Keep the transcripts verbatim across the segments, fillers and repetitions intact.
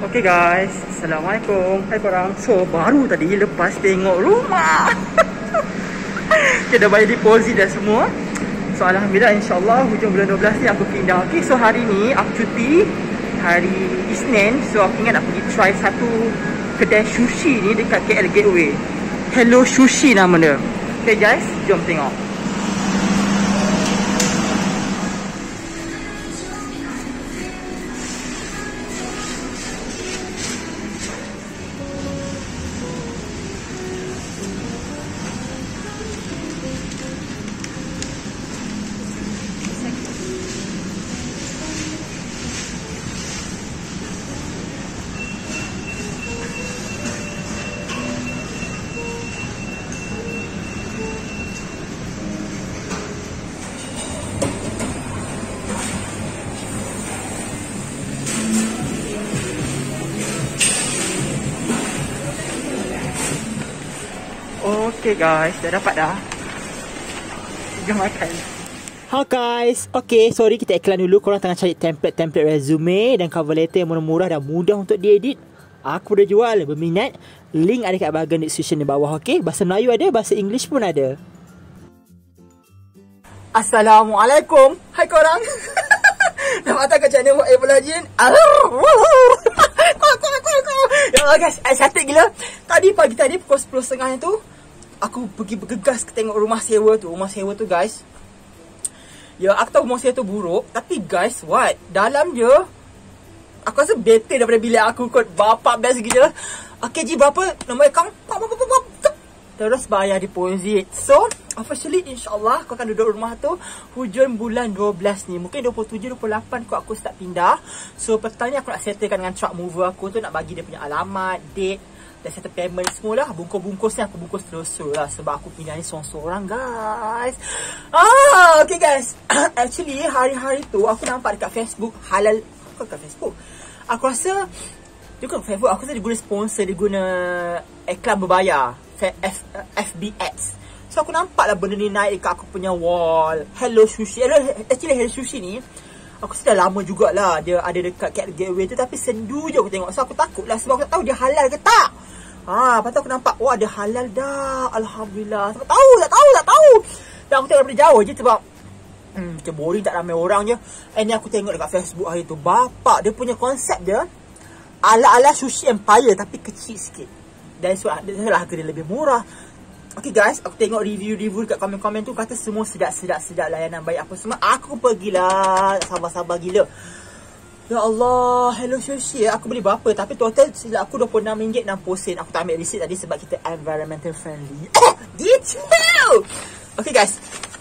Okay guys, Assalamualaikum. Hai korang. So baru tadi lepas tengok rumah kita dah bayar deposit dah semua. So Alhamdulillah, insyaAllah hujung bulan dua belas ni aku pindah. Okay, so hari ni aku cuti hari Isnin. So aku ingat nak pergi try satu kedai sushi ni dekat K L Gateway. Hello Sushi nama dia. Okay guys, jom tengok. Okay guys, dah dapat dah. Jom makan. Hi guys, okay, sorry kita iklan dulu. Korang tengah cari template-template resume dan cover letter yang murah-murah dan mudah untuk diedit. Aku dah jual, berminat, link ada kat bahagian description di bawah. Okay, bahasa Melayu ada, bahasa English pun ada. Assalamualaikum. Hai korang. Nama datang ke channel Wa'il Pelajin. Ya Allah guys, saya cantik gila. Tadi pagi tadi pukul sepuluh tiga puluh tu aku pergi bergegas ke tengok rumah sewa tu. Rumah sewa tu guys, ya aku tahu rumah sewa tu buruk, tapi guys, what? Dalam je aku rasa better daripada bilik aku kot. Bapak best gila. Okay, Ji berapa? Nombor akaun? Terus bayar deposit. So officially insyaAllah aku akan duduk rumah tu hujung bulan dua belas ni. Mungkin dua puluh tujuh, dua puluh lapan kot aku start pindah. So petang ni aku nak settlekan dengan truck mover aku tu. Nak bagi dia punya alamat, date dan settle payment semua lah. Bungkus-bungkus ni aku bungkus terus lah, sebab aku pindah ni seorang-seorang guys. Ah, okay guys. Actually hari-hari tu aku nampak dekat Facebook halal. Apa dekat Facebook? Aku rasa dia kan Facebook, aku rasa dia guna sponsor, dia guna iklan berbayar, F, F B Ads. So aku nampak lah benda ni naik dekat aku punya wall. Hello Sushi. Actually Hello Sushi ni aku sudah lama jugalah dia ada dekat K L Gateway tu, tapi sendu je aku tengok. So aku takut lah sebab aku tak tahu dia halal ke tak. Ha, lepas tu aku nampak, wah dia halal dah. Alhamdulillah. Tak tahu, tak tahu, tak tahu. Dan aku tengok daripada jauh je sebab hmm, macam boring, tak ramai orang je. And ni aku tengok dekat Facebook hari tu, bapak dia punya konsep dia ala-ala Sushi Empire tapi kecil sikit. Dan so, adalah harga dia lebih murah. Okay guys, aku tengok review-review dekat komen-komen tu, kata semua sedap-sedap-sedap, layanan baik apa semua. Aku pergilah, sabar-sabar gila. Ya Allah, Hello Sushi, aku beli berapa? Tapi total silap aku dua puluh enam ringgit enam puluh sen. Aku tak ambil receipt tadi sebab kita environmental friendly. Oh, detail! Okay guys,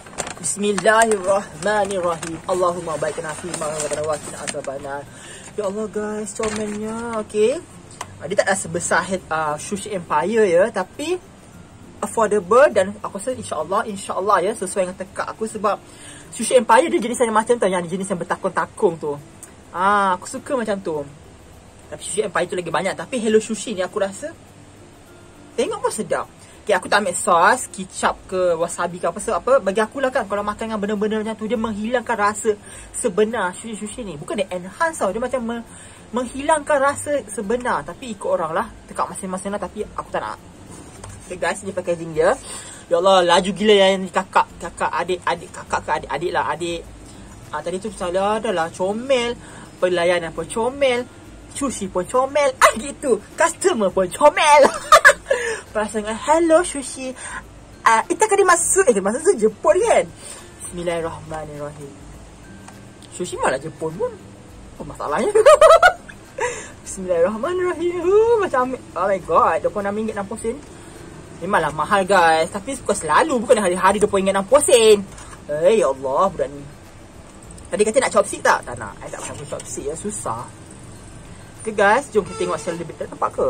Bismillahirrahmanirrahim. Allahumma baikna fima wa qina adzabannar. Ya Allah guys, comelnya. Okay, dia tak ada sebesar uh, Sushi Empire ya, tapi affordable. Dan aku rasa insyaAllah InsyaAllah ya, sesuai dengan tekak aku. Sebab Sushi Empire dia jenis yang macam tu, yang jenis yang bertakung-takung tu. Ah, aku suka macam tu. Tapi Sushi Empire tu lagi banyak. Tapi Hello Sushi ni aku rasa tengok pun sedap. Okay, aku tak ambil sos, kicap ke wasabi ke apa sebab apa. Bagi aku lah kan, kalau makan dengan benda-benda macam tu, dia menghilangkan rasa sebenar Sushi-Sushi ni. Bukan dia enhance tau, dia macam me menghilangkan rasa sebenar. Tapi ikut orang lah, tekak masing-masing lah. Tapi aku tak nak. Okay guys, ni packaging dia. Ya Allah, laju gila yang kakak, kakak, adik, adik, kakak ke adik-adik lah, adik. Ah, tadi tu salah adalah comel, pelayanan pun comel, sushi pun comel, ah gitu, customer pun comel. Perasaan Hello Sushi. Ah, kita kena masuk, eh masuk tu Jepun kan. Bismillahirrahmanirrahim. Sushi malah Jepun pun. Apa masalahnya? Bismillahirrahmanirrahim. Uh, macam oh my god, dua puluh enam ringgit enam puluh sen. Memanglah mahal guys, tapi suka selalu, bukan hari-hari dua puluh ringgit enam puluh sen. Eh ya Allah, budak ni. Tadi kata nak chopstick tak? Tak nak. Saya tak makan chopstick ya, susah. Okay guys, jom kita tengok secara lebih dekat. Nampak ke?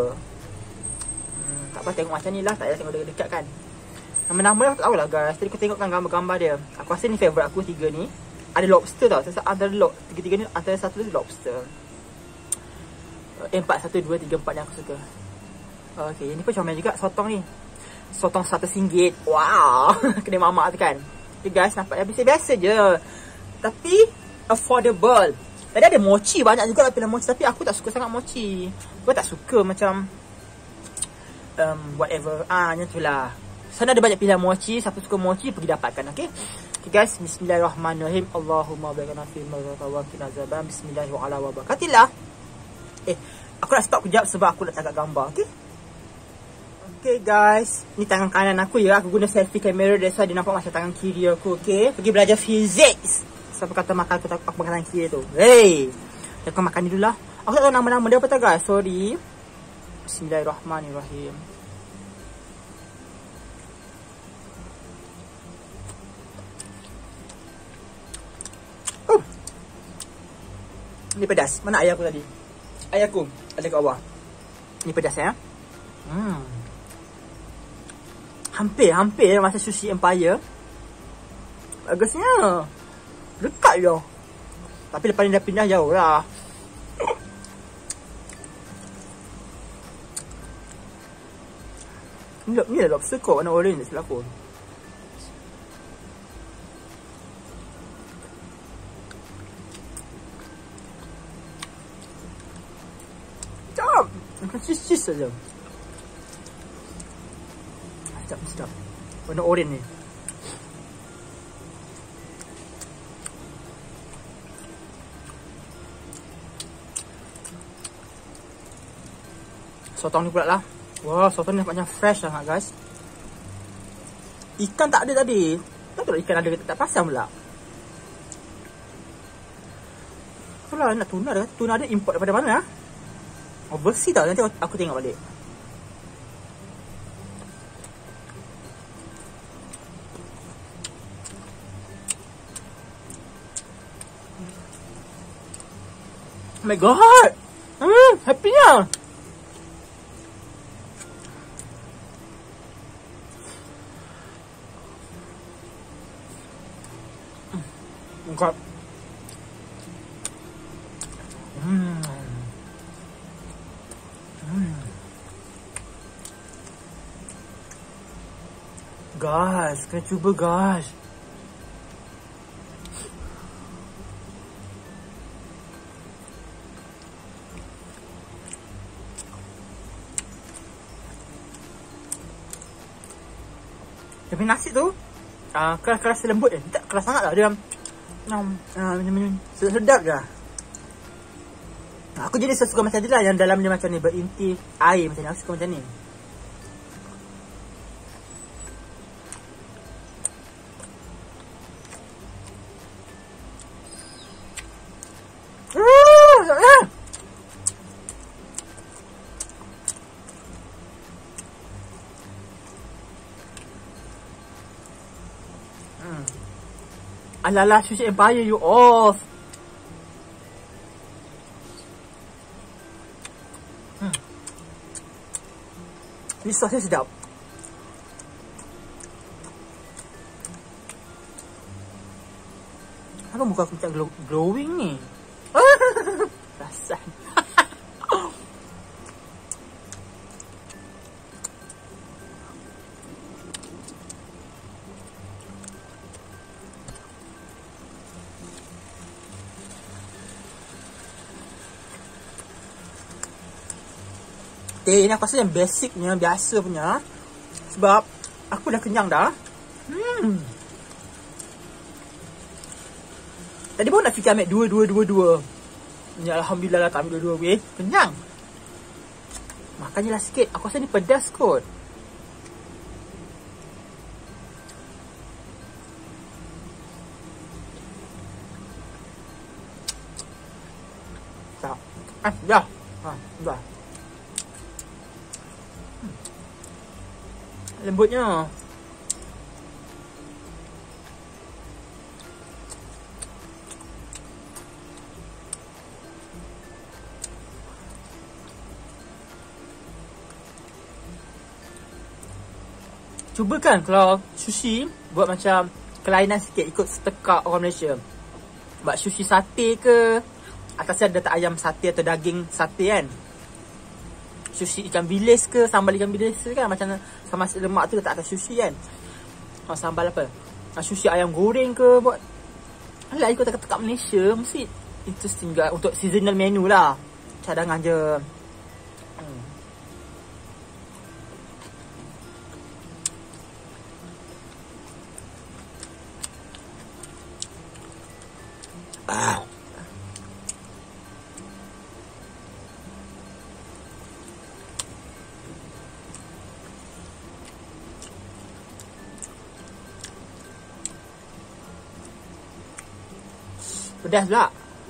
Hmm, tak apa, tengok macam ni lah. Tak payah tengok dekat-dekat kan. Nama-nama aku tak tahulah guys. Tadi aku tengokkan gambar-gambar dia. Aku rasa ni favourite aku tiga ni. Ada lobster tau. Antara lo tiga-tiga ni, antara satu tu lobster. Eh, empat, satu, dua, tiga, empat yang aku suka. Okay, ini pun comel juga. Sotong ni. Sotong seratus ringgit. Wow. Kedai mamak tu kan. Okay guys, nampak biasa-biasa je. Tapi affordable. Tadi ada mochi, banyak juga lah pilihan mochi. Tapi aku tak suka sangat mochi. Aku tak suka macam um, whatever. Ah, macam tu lah. Sana ada banyak pilihan mochi. Siapa suka mochi, pergi dapatkan. Okay, okay guys, bismillahirrahmanirrahim. Allahumma baikana fi mazatawakina zaban. Bismillahirrahmanirrahim. Eh, aku nak stop kejap sebab aku nak cakap gambar. Okay, okay guys, ni tangan kanan aku ya. Aku guna selfie camera, that's why dia nampak macam tangan kiri aku. Okay, pergi belajar physics. Siapa kata makan aku, aku makan tangan kiri tu. Hey, aku makan ni dulu lah. Aku tak tahu nama-nama dia apa tak guys, sorry. Bismillahirrahmanirrahim. Oh, ni pedas. Mana ayah aku tadi? Ayah aku ada kat bawah. Ni pedas ya. Hmm. Hampir, hampir masa Sushi Empire. Bagusnya. Dekat je. Tapi lepas ni dah pindah jauh lah. Ni, ni lah lobster kot warna orange, tak silap aku. Sedap. Macam cheese-cheese saja. Sedap, sedap. Warna orange ni. Sotong ni pula lah. Wah, sotong ni macam fresh sangat guys. Ikan tak ada tadi. Tak tahu ikan ada ke tak pasang pula. Itulah nak tuna ada. Tuna ada import daripada mana? Oh, bersih tau. Nanti aku tengok balik. Oh my god. Hmm, happy-nya. Lengkap. Hmm. Hmm. Guys, kena cuba guys. Tapi nasi tu uh, keras-keras lembut je. Tak keras sangat lah. Dia Nam, uh, macam sedap je. Aku jenis suka macam ni lah. Yang dalam dia macam ni, berinti air macam ni. Aku suka macam ni. Hmm. Alala, Sushi Empire, you off. Hmm. Ni sosnya sedap. Kenapa muka aku macam glow glowing ni? Perasan. Okay, ini aku rasa yang basic punya, biasa punya. Sebab aku dah kenyang dah. Hmm. Tadi baru nak fikir ambil dua, dua, dua, dua. Ya, Alhamdulillah lah tak ambil dua, dua weh. Kenyang. Makan je lah sikit. Aku rasa ni pedas kot. Tak. Ah, dah. Ah, dah. Lembutnya. Cuba kan kalau sushi buat macam kelainan sikit, ikut setekak orang Malaysia. Buat sushi sate ke, atasnya ada tak ayam sate atau daging sate kan. Sushi ikan bilis ke, sambal ikan bilis ke kan, macam sama lemak tu letak atas sushi kan. Oh, sambal apa? Sushi ayam goreng ke buat. Alah, ikut tekak-tekak Malaysia mesti interesting guys. Untuk seasonal menu lah. Cadangan je. Hmm. Ah. Pedas pula.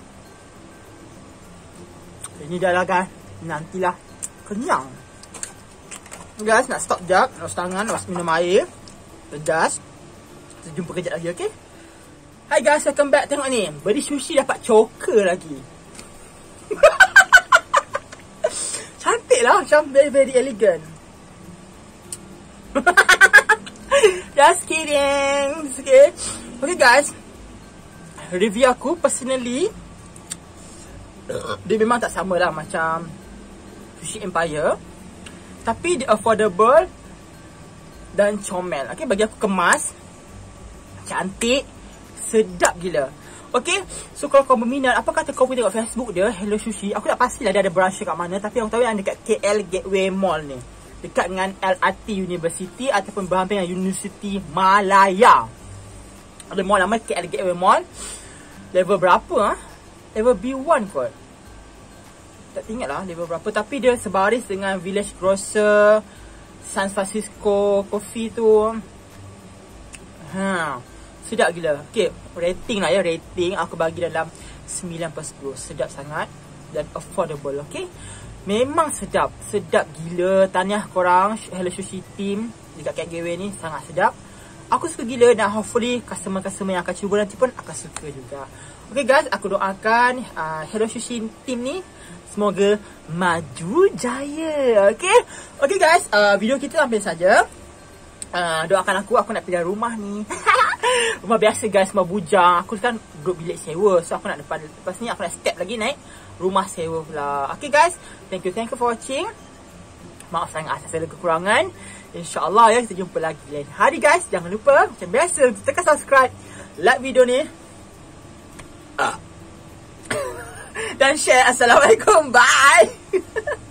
Ini dah lah guys. Nantilah. Kenyang. Guys, nak stop jap. Nak tangan, nak minum air. Pedas. Kita jumpa kejap lagi, okay? Hai guys, welcome back. Tengok ni. Beri sushi dapat choker lagi. Cantik lah. Macam very, very elegant. Just kidding. Okay. Okay guys. Review aku personally, dia memang tak sama lah macam Sushi Empire, tapi dia affordable dan comel. Okay, bagi aku kemas, cantik, sedap gila. Okay, so kalau kau berminat, apa kata kau pergi tengok Facebook dia, Hello Sushi. Aku tak pastilah dia ada branch kat mana, tapi aku tahu yang dekat K L Gateway Mall ni, dekat dengan L R T University ataupun berhampir dengan University Malaya. Ada mall nama K L Gateway Mall. Level berapa ah? Level B one kot. Tak ingat lah level berapa. Tapi dia sebaris dengan Village Grocer, San Francisco Coffee tu. Ha, sedap gila. Okay, rating lah ya. Rating aku bagi dalam sembilan per sepuluh. Sedap sangat dan affordable. Okay, memang sedap. Sedap gila. Tahniah korang Hello Sushi team dekat Cat Gateway ni. Sangat sedap. Aku suka gila dan hopefully customer-customer yang akan cuba nanti pun akan suka juga. Okay guys, aku doakan uh, Hello Sushi team ni semoga maju jaya. Okay, okay guys, uh, video kita sampai saja. Uh, doakan aku, aku nak pindah rumah ni. Rumah biasa guys, rumah bujang. Aku kan duduk bilik sewa, so aku nak depan. Lepas ni aku nak step lagi naik rumah sewa pula. Okay guys, thank you, thank you for watching. Maaf sangat asal ada kekurangan. InsyaAllah ya, kita jumpa lagi lain hari guys. Jangan lupa, macam biasa, tekan subscribe, like video ni dan share. Assalamualaikum, bye.